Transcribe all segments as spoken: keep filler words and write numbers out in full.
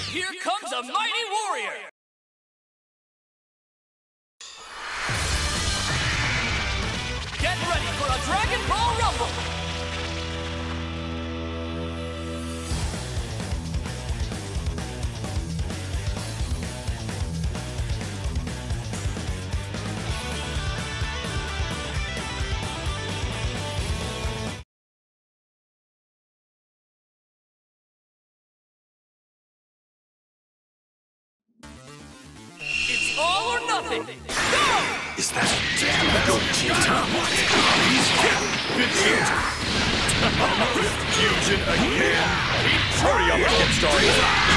Here comes a mighty warrior! Get ready for a Dragon Ball Rumble! It's all or nothing! Go! Is that damn Gogeta? Vegeta! Fusion again! Hurry up and get started!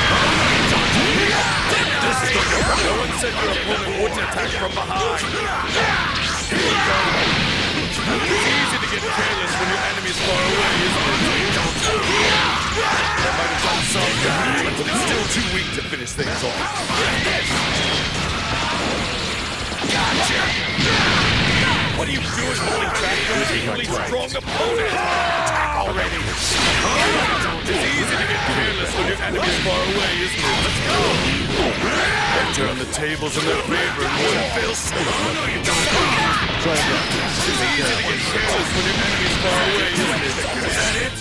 This is the no one said your opponent wouldn't attack from behind! Here we go! It's easy to get careless when your enemy's far away, isn't it? That might have done some damage, but it's still too weak to finish things off. Gotcha! What are you doing holding back from an equally strong opponent? Attack already! It's easy to get careless when your enemy's far away, isn't it? Let's go! They turn the tables in their favor and one fell asleep. Oh, no, you don't! It's easy to get careless when your enemy's far away, isn't it? Is that it?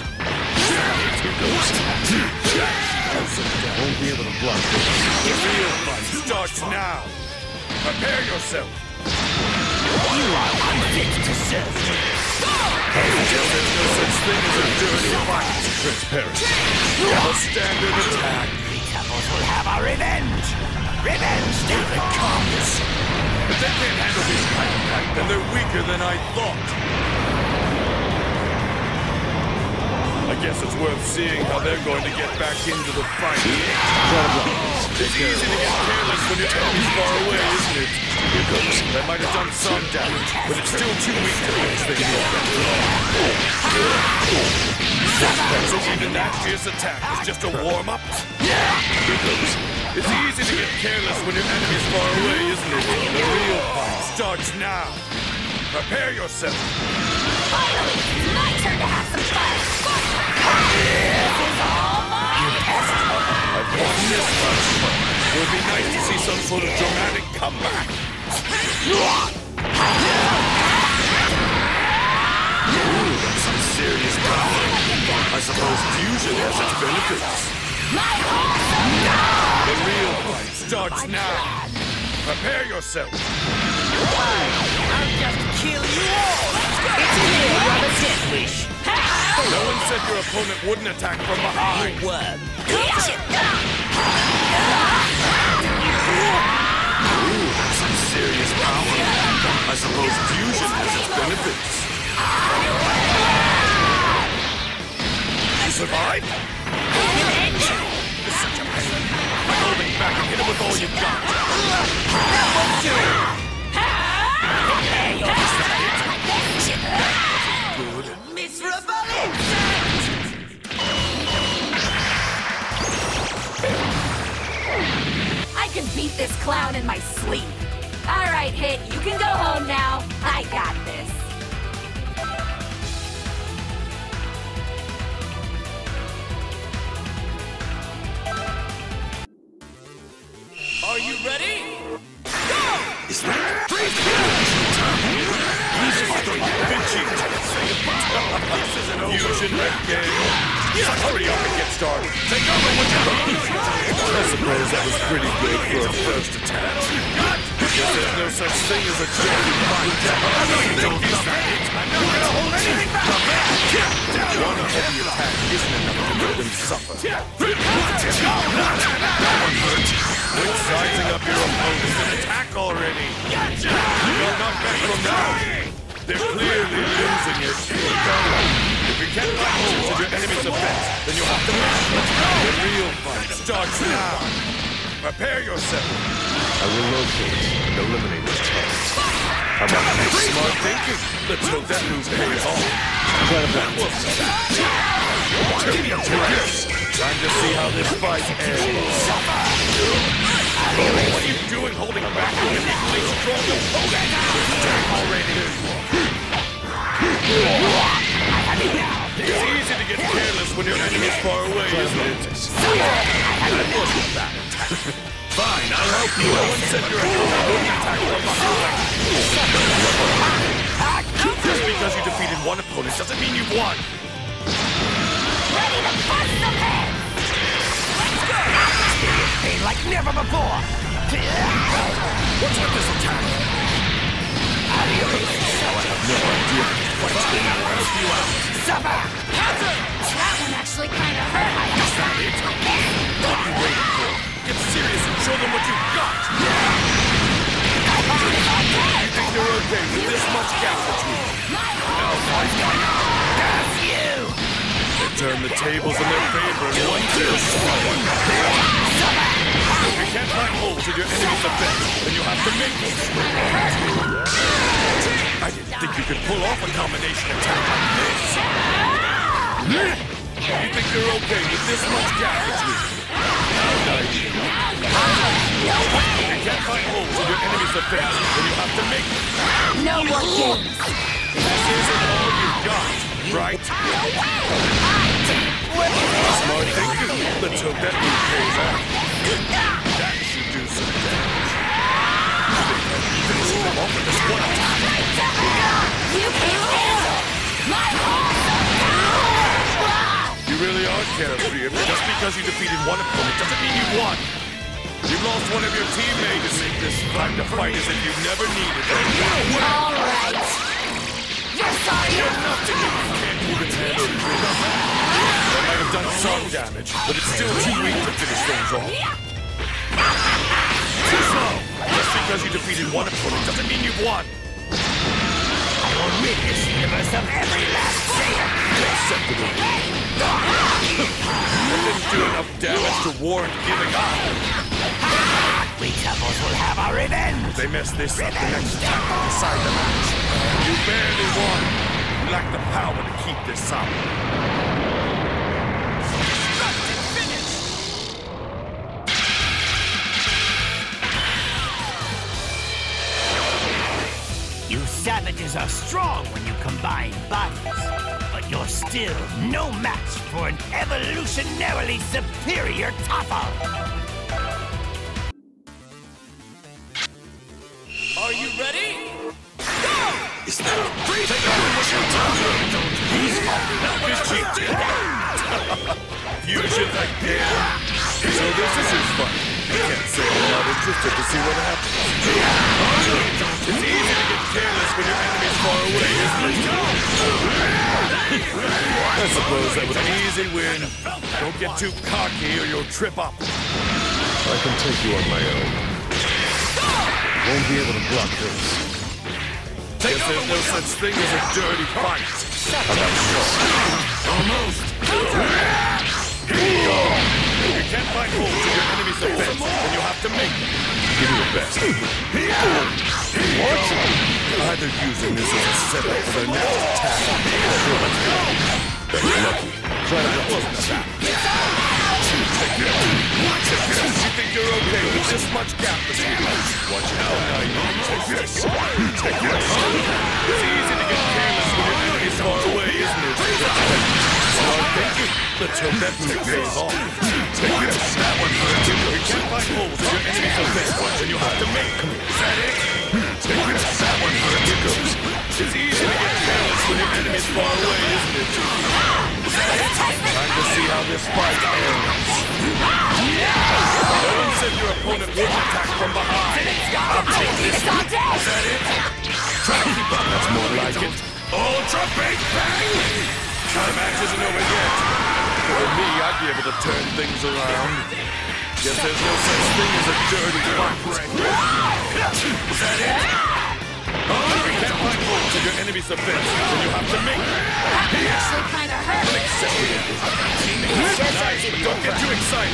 Won't be able to block this. The real fight starts now! Prepare yourself! You are unfit to serve me! Still, there's no such thing as a dirty fight. Transparency. A standard attack. Devils will have our revenge! Revenge till it comes! If they can't handle this kind of fight, then they're weaker than I thought. I guess it's worth seeing how they're going to get back into the fight. It's easy to get careless when your enemy's far away, isn't it? Here goes. That might have done some damage, but it's still too weak to finish things off. So even that fierce attack is just a warm-up? Here goes. It's easy to get careless when your enemy's far away, isn't it? The real fight starts now. Prepare yourself. Finally, it's my turn to have some fun. This is all mine. I've won this much. It would be nice to see some sort of dramatic comeback. Ooh, that's some serious power. I suppose fusion has its benefits. My awesome dog. The real fight starts now. Prepare yourself. I'll just kill you all! It's me, Rubber Death Wish! No one said your opponent wouldn't attack from behind. You worm! Ooh, that's some serious power. I suppose fusion has its benefits. You survived? It's such a pain. Holding back and hit him with all you've got. That won't do it! Good. Miserable I can beat this clown in my sleep. All right, Hit, you can go home now. I got this. Are you ready? Is that Vegeta? This is an fusion again. Hurry up and get started. Take over with your I suppose that was pretty good for a first attack. Guess there's no such thing as a dirty fight. I know you don't think that it. I'm not gonna hold anything back. One heavy attack isn't enough to make them suffer. That one hurt. Quit sizing up your opponents and attack already. You'll not back from now. They're clearly losing it. If you can't buy holes in your enemy's offense, then you'll have to match. The real fight starts now. Prepare yourself. I will locate and eliminate this target. How about that? Smart thinking. Let's hope that move pays off. Time to see how this fight ends. What are you doing holding back from an equally strong opponent? Attack already. It's easy to get careless when your enemy's far away, isn't it? That wasn't bad attack. Fine, I'll help you. No one said your opponent wouldn't attack from behind. Just because you defeated one opponent doesn't mean you've won. Ready to bust some heads! Experience pain like never before! What's with this attack? How do you really show it? No idea. Fine, I'll help you out. Suffer! Counter! That one actually kind of hurt. I Is that it? What are you waiting for? Get serious and show them what you've got! You think you're okay with this much gap between you? No, boys, That's you! they turn the tables in their favor in one fell swoop. If you can't find holes in your enemy's defense, then you have to make them. I didn't think you could pull off a combination attack like this. You think you're okay with this much gap between you? How naive. If you can't find holes in your enemy's defense, then you have to make them. No more games. This isn't all you've got, right? Smart thinking. Let's hope that move pays off. That should do some damage. Finishing them off with this one attack. You can't handle my awesome power! You really are carefree. Just because you defeated one opponent doesn't mean you won. You've lost one of your teammates. This time to fight as if you never needed them. All right. You're sorry. You're nothing if you can't even handle this. That might have done some damage, but it's still too weak to finish things off. Too slow. Just because you defeated one opponent doesn't mean you've won. I will rid this universe of every last Saiyan! Acceptable. That didn't do enough damage to warrant giving up. We Temples will have our revenge! They mess this up, the next attack will decide the match. You barely won. You lack the power to keep this up. You savages are strong when you combine bodies, but you're still no match for an evolutionarily superior Toppo! Are you ready? Go! Is that a break? Take out what you're talking about. He's off his cheek. Fusion again. So this is his fun. I can't say I'm not interested to see what happens. It's easy to get careless when your enemy's far away, isn't it? I suppose that was an easy win. Don't get too cocky or you'll trip up. I can take you on my own. Won't be able to block this. Guess there's no such thing as a dirty fight. Almost. If you can't find holes in your enemy's defense, then you have to make them. Give me your best. What? Either using this as a setup for their next attack. That's lucky. Try that wasn't that. You think you're okay with this much gap between us? Watch out now, you take this. Take this. It's easy to get careless when your enemy's far away, isn't it? Smart thinking. Let's hope that move pays off. Take this. That one hurts. You can't find holes in your enemy's defense, and you have to make them. Is that it? Take this. That one hurts. Here goes. It's easy to get careless when your enemy's far away, isn't it? Is that it? Time to see how this fight ends. No one said your opponent wouldn't attack from behind. I'll take this. It's all dead. Is that it? Try to keep up. That's more like it. Ultra Big Bang! The match isn't over yet. For me, I'd be able to turn things around. Guess there's no such thing as a dirty fight. Is that it? Oh, you can't find holes in your enemy's defense, then you have to make them. That one actually kind of hurt. Nice, but don't get too excited.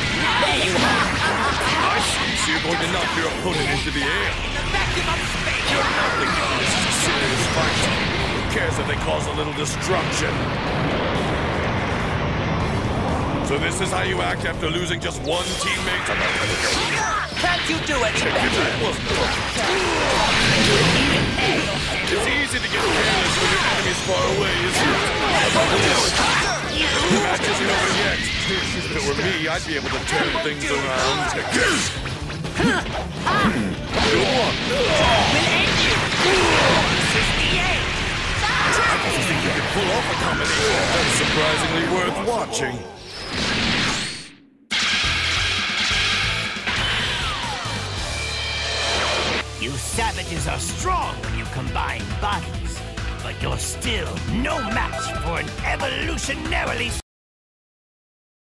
I see. So you're going to knock your opponent into the air. You're not thinking this is a serious fight. Who cares if they cause a little destruction? So this is how you act after losing just one teammate to the... Can't you do any better? That wasn't It's easy to get careless when your enemy's far away, isn't it? The match isn't over yet. If it were me, I'd be able to turn things around. Good one. I don't think you can pull off a combination that's surprisingly worth watching. You savages are strong when you combine bodies, but you're still no match for an evolutionarily